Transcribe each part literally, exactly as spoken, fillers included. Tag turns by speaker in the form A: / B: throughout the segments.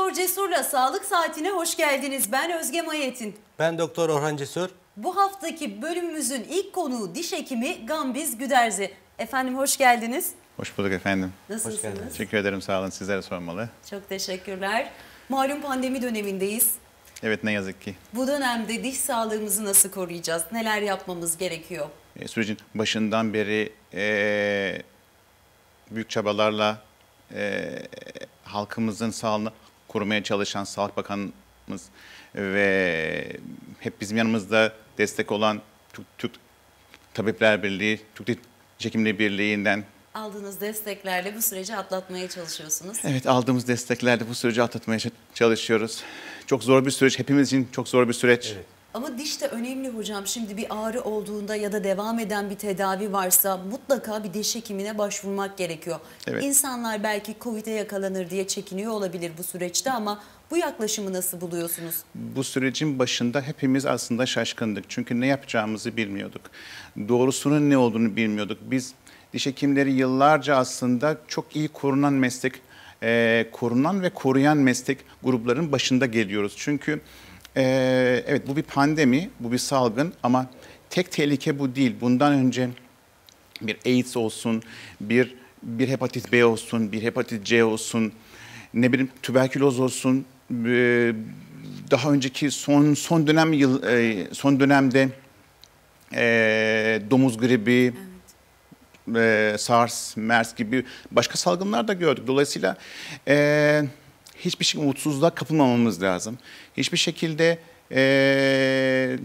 A: Doktor Cesur'la Sağlık Saati'ne hoş geldiniz. Ben Özge Mayet'in.
B: Ben Doktor Orhan Cesur.
A: Bu haftaki bölümümüzün ilk konuğu diş hekimi Gambiz Güderzi. Efendim hoş geldiniz.
C: Hoş bulduk efendim.
A: Nasılsınız?
C: Teşekkür ederim, sağ olun. Sizlere sormalı.
A: Çok teşekkürler. Malum pandemi dönemindeyiz.
C: Evet, ne yazık ki.
A: Bu dönemde diş sağlığımızı nasıl koruyacağız? Neler yapmamız gerekiyor?
C: E, sürecin başından beri e, büyük çabalarla e, halkımızın sağlığını korumaya çalışan Sağlık Bakanımız ve hep bizim yanımızda destek olan Türk, Türk Tabipler Birliği, Türk Diş Hekimliği Birliği'nden
A: Aldığınız desteklerle bu süreci atlatmaya çalışıyorsunuz.
C: evet, aldığımız desteklerle bu süreci atlatmaya çalışıyoruz. Çok zor bir süreç, hepimiz için çok zor bir süreç.
B: Evet.
A: Ama diş de önemli hocam. Şimdi bir ağrı olduğunda ya da devam eden bir tedavi varsa mutlaka bir diş hekimine başvurmak gerekiyor.
C: Evet.
A: İnsanlar belki Covid'e yakalanır diye çekiniyor olabilir bu süreçte ama bu yaklaşımı nasıl buluyorsunuz?
C: Bu sürecin başında hepimiz aslında şaşkındık. Çünkü ne yapacağımızı bilmiyorduk. Doğrusunun ne olduğunu bilmiyorduk. Biz diş hekimleri yıllarca aslında çok iyi korunan meslek, e, korunan ve koruyan meslek grupların başında geliyoruz. Çünkü e, evet, bu bir pandemi, bu bir salgın ama tek tehlike bu değil. Bundan önce bir AIDS olsun, bir bir hepatit B olsun, bir hepatit C olsun, ne bileyim tüberküloz olsun, e, daha önceki son son dönem yıl e, son dönemde e, domuz gribi, e, SARS, MERS gibi başka salgınlar da gördük. Dolayısıyla e, hiçbir şey umutsuzluğa kapılmamamız lazım. Hiçbir şekilde e,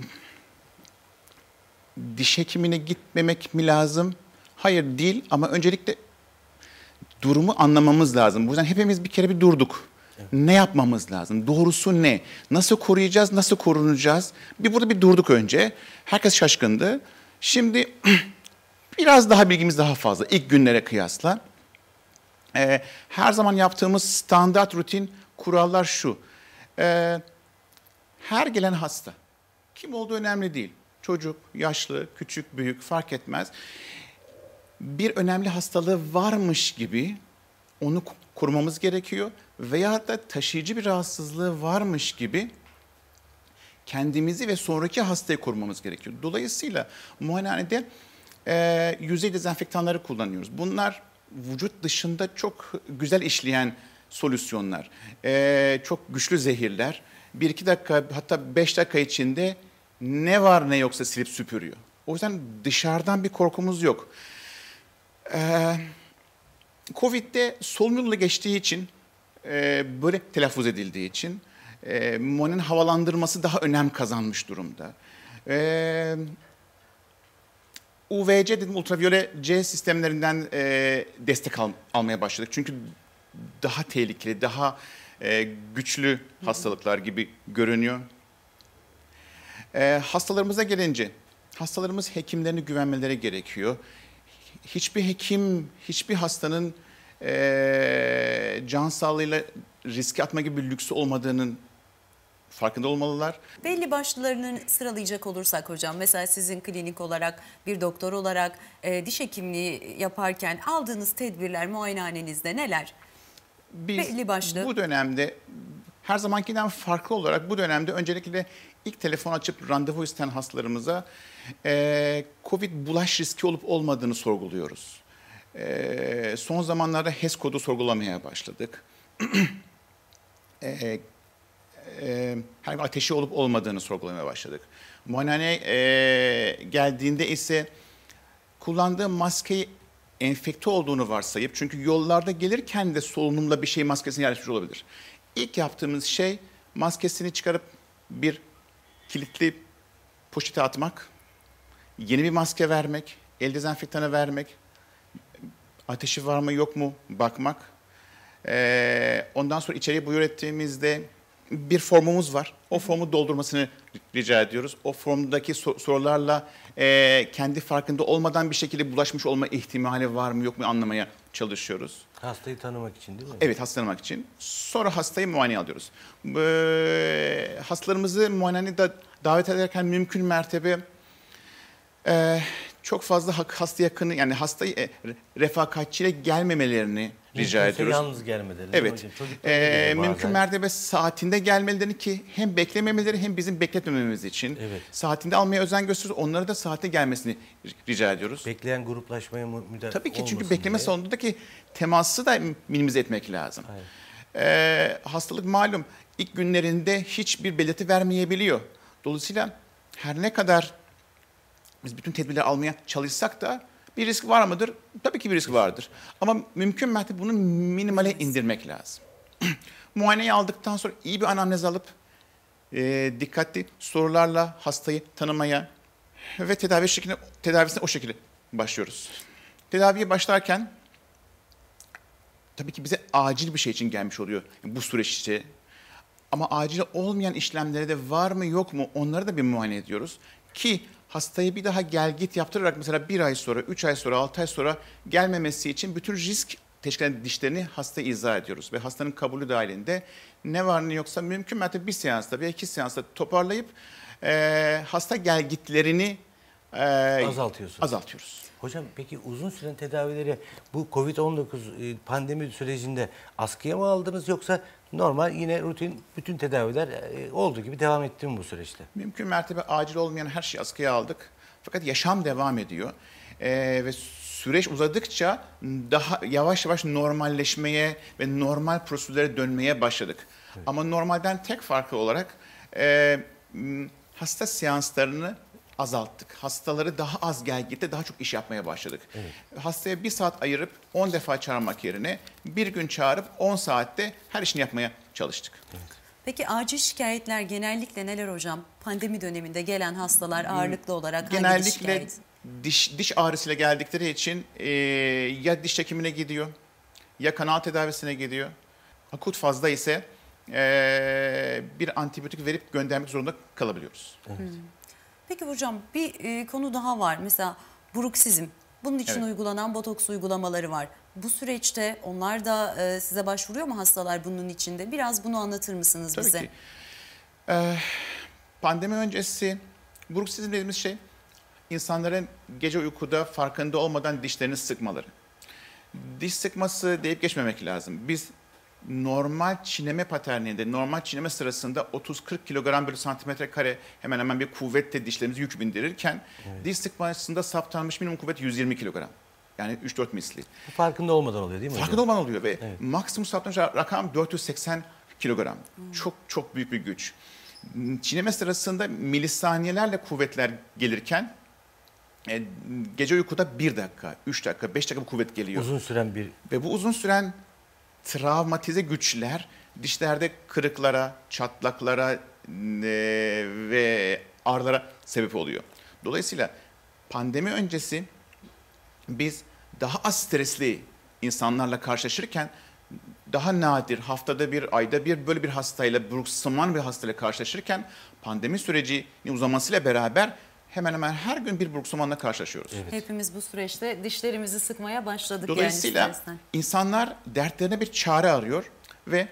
C: diş hekimine gitmemek mi lazım? Hayır, değil, ama öncelikle durumu anlamamız lazım. Bu yüzden hepimiz bir kere bir durduk. Evet. Ne yapmamız lazım? Doğrusu ne? Nasıl koruyacağız? Nasıl korunacağız? Bir burada bir durduk önce. Herkes şaşkındı. Şimdi biraz daha bilgimiz daha fazla ilk günlere kıyasla. Ee, her zaman yaptığımız standart rutin kurallar şu. Ee, her gelen hasta, kim olduğu önemli değil. Çocuk, yaşlı, küçük, büyük fark etmez. Bir önemli hastalığı varmış gibi onu korumamız gerekiyor. Veya da taşıyıcı bir rahatsızlığı varmış gibi kendimizi ve sonraki hastayı korumamız gerekiyor. Dolayısıyla muayenehanede e, yüzey dezenfektanları kullanıyoruz. Bunlar vücut dışında çok güzel işleyen solüsyonlar. E, çok güçlü zehirler. Bir iki dakika, hatta beş dakika içinde ne var ne yoksa silip süpürüyor. O yüzden dışarıdan bir korkumuz yok. Ee, Covid'de solunum yoluyla geçtiği için, e, böyle telaffuz edildiği için e, muayenenin havalandırması daha önem kazanmış durumda. E, U V C dedim, ultraviyole C sistemlerinden e, destek al, almaya başladık. Çünkü daha tehlikeli, daha e, güçlü hastalıklar gibi görünüyor. E, hastalarımıza gelince, hastalarımız hekimlerine güvenmeleri gerekiyor. Hiçbir hekim, hiçbir hastanın e, can sağlığıyla riske atma gibi bir lüksü olmadığının farkında olmalılar.
A: Belli başlılarını sıralayacak olursak hocam, mesela sizin klinik olarak, bir doktor olarak e, diş hekimliği yaparken aldığınız tedbirler muayenehanenizde neler?
C: Biz
A: Belli başlı.
C: Bu dönemde her zamankinden farklı olarak bu dönemde öncelikle ilk telefon açıp randevu isteyen hastalarımıza e, Covid bulaş riski olup olmadığını sorguluyoruz. E, son zamanlarda H E S kodu sorgulamaya başladık. e, e, her ateşi olup olmadığını sorgulamaya başladık. Muayenehaneye e, geldiğinde ise kullandığı maskeyi enfekte olduğunu varsayıp, çünkü yollarda gelirken de solunumla bir şey maskesini yerleşmiş olabilir. İlk yaptığımız şey maskesini çıkarıp bir kilitli poşete atmak, yeni bir maske vermek, el dezenfektanı vermek, ateşi var mı yok mu bakmak. Ee, ondan sonra içeriye buyur ettiğimizde bir formumuz var. O formu doldurmasını rica ediyoruz. O formdaki sorularla e, kendi farkında olmadan bir şekilde bulaşmış olma ihtimali var mı yok mu anlamaya çalışıyoruz.
B: Hastayı tanımak için değil mi?
C: Evet, hasta tanımak için. Sonra hastayı muayeneye alıyoruz. Ee, hastalarımızı muayeneye da davet ederken mümkün mertebe e, çok fazla hasta yakını, yani hastayı e, refakatçiyle gelmemelerini rica
B: Mümkünse
C: ediyoruz.
B: yalnız gelmeleri.
C: Evet.
B: Hocam. Çocuklar
C: Ee,
B: geliyor bazen.
C: mümkün mertebe saatinde gelmelerini ki hem beklememeleri hem bizim bekletmememiz için
B: Evet.
C: saatinde almaya özen gösteriyoruz. Onlara da saatte gelmesini rica ediyoruz.
B: Bekleyen gruplaşmaya mu- müdahale
C: Tabii ki çünkü
B: olmasın
C: bekleme
B: diye.
C: salonundaki teması da minimize etmek lazım. Ee, hastalık malum ilk günlerinde hiçbir belirti vermeyebiliyor. Dolayısıyla her ne kadar biz bütün tedbirleri almaya çalışsak da bir risk var mıdır? Tabii ki bir risk vardır. Ama mümkün mertebe bunu minimale indirmek lazım. Muayeneyi aldıktan sonra iyi bir anamnez alıp e, dikkatli sorularla hastayı tanımaya ve tedavi şekline, tedavisine o şekilde başlıyoruz. Tedaviye başlarken tabii ki bize acil bir şey için gelmiş oluyor bu süreç işte. Ama acil olmayan işlemlere de var mı yok mu onları da bir muayene ediyoruz. Ki hastayı bir daha gel git yaptırarak mesela bir ay sonra, üç ay sonra, altı ay sonra gelmemesi için bütün risk teşkil eden dişlerini hastaya izah ediyoruz. Ve hastanın kabulü dahilinde ne var ne yoksa mümkün mertebe bir seansta veya iki seansta toparlayıp e, hasta gel gitlerini e,
B: Azaltıyorsunuz.
C: azaltıyoruz.
B: Hocam peki uzun süren tedavileri bu kovid on dokuz e, pandemi sürecinde askıya mı aldınız yoksa normal yine rutin bütün tedaviler e, olduğu gibi devam etti mi bu süreçte?
C: Mümkün mertebe acil olmayan her şeyi askıya aldık. Fakat yaşam devam ediyor. Ee, ve süreç uzadıkça daha yavaş yavaş normalleşmeye ve normal prosedürlere dönmeye başladık. Evet. Ama normalden tek farkı olarak e, hasta seanslarını azalttık. Hastaları daha az gel gitte daha çok iş yapmaya başladık. Evet. Hastaya bir saat ayırıp on defa çağırmak yerine bir gün çağırıp on saatte her işini yapmaya çalıştık. Evet.
A: Peki acil şikayetler genellikle neler hocam? Pandemi döneminde gelen hastalar ağırlıklı olarak hangi
C: Genellikle
A: şikayet?
C: diş, diş ağrısıyla geldikleri için e, ya diş hekimine gidiyor ya kanal tedavisine gidiyor. Akut fazla ise e, bir antibiyotik verip göndermek zorunda kalabiliyoruz.
A: Evet. Hmm. Peki hocam bir e, konu daha var. Mesela bruksizm. Bunun için
C: Evet.
A: uygulanan botoks uygulamaları var. Bu süreçte onlar da e, size başvuruyor mu hastalar bunun içinde? Biraz bunu anlatır mısınız
C: Tabii
A: bize?
C: ki. Ee, pandemi öncesi bruksizm dediğimiz şey insanların gece uykuda farkında olmadan dişlerini sıkmaları. Diş sıkması deyip geçmemek lazım. Biz normal çiğneme paterninde, normal çiğneme sırasında otuz kırk kilogram bölü santimetre kare hemen hemen bir kuvvetle dişlerimizi yük bindirirken evet. diş sıkmasında saptanmış minimum kuvvet yüz yirmi kilogram. Yani üç dört misli.
B: Bu farkında olmadan oluyor değil mi
C: Farkında
B: hocam?
C: olmadan oluyor ve
B: evet.
C: maksimum saptanmış rakam dört yüz seksen kilogram. Hmm. Çok çok büyük bir güç. Çiğneme sırasında milisaniyelerle kuvvetler gelirken e, gece uykuda bir dakika, üç dakika, beş dakika bu kuvvet geliyor.
B: Uzun süren bir...
C: Ve bu uzun süren travmatize güçler dişlerde kırıklara, çatlaklara e, ve ağrılara sebep oluyor. Dolayısıyla pandemi öncesi biz daha az stresli insanlarla karşılaşırken daha nadir haftada bir, ayda bir böyle bir hastayla, bruksizmal bir hastayla karşılaşırken pandemi sürecinin uzamasıyla beraber hemen hemen her gün bir bruksizmanla karşılaşıyoruz.
A: Evet. Hepimiz bu süreçte dişlerimizi sıkmaya başladık.
C: Dolayısıyla
A: yani
C: insanlar dertlerine bir çare arıyor ve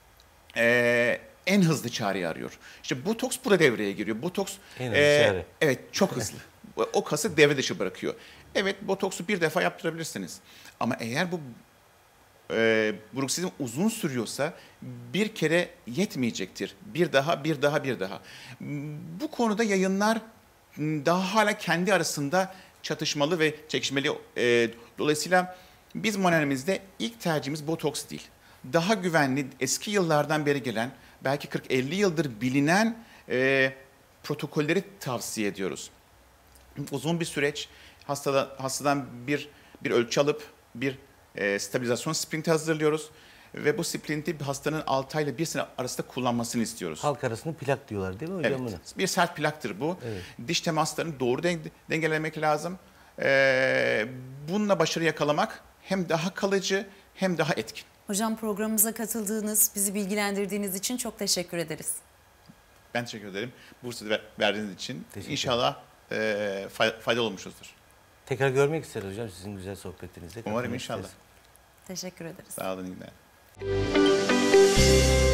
C: e, en hızlı çareyi arıyor. İşte botoks burada devreye giriyor. Botoks
B: en hızlı e, çare.
C: Evet, çok hızlı. O kası devre dışı bırakıyor. Evet, botoksu bir defa yaptırabilirsiniz. Ama eğer bu e, bruksizm uzun sürüyorsa bir kere yetmeyecektir. Bir daha, bir daha, bir daha. Bu konuda yayınlar daha hala kendi arasında çatışmalı ve çekişmeli. E, dolayısıyla biz muayenemizde ilk tercihimiz botoks değil. Daha güvenli, eski yıllardan beri gelen, belki kırk elli yıldır bilinen e, protokolleri tavsiye ediyoruz. Uzun bir süreç, hastada, hastadan bir bir ölçü alıp bir e, stabilizasyon splinti hazırlıyoruz. Ve bu splinti hastanın altı ay ile bir sene arasında kullanmasını istiyoruz.
B: Halk arasında plak diyorlar değil mi hocam?
C: Evet,
B: buna?
C: bir sert plaktır bu.
B: Evet.
C: Diş temaslarını doğru dengelemek lazım. Ee, bununla başarı yakalamak hem daha kalıcı hem daha etkin.
A: Hocam programımıza katıldığınız, bizi bilgilendirdiğiniz için çok teşekkür ederiz.
C: Ben teşekkür ederim. Bursa'da ver, verdiğiniz için. İnşallah e, faydalı olmuşuzdur.
B: Tekrar görmek isteriz hocam sizin güzel sohbetinizde.
C: Umarım inşallah.
A: Teşekkür ederiz.
C: Sağ olun. İyi günler.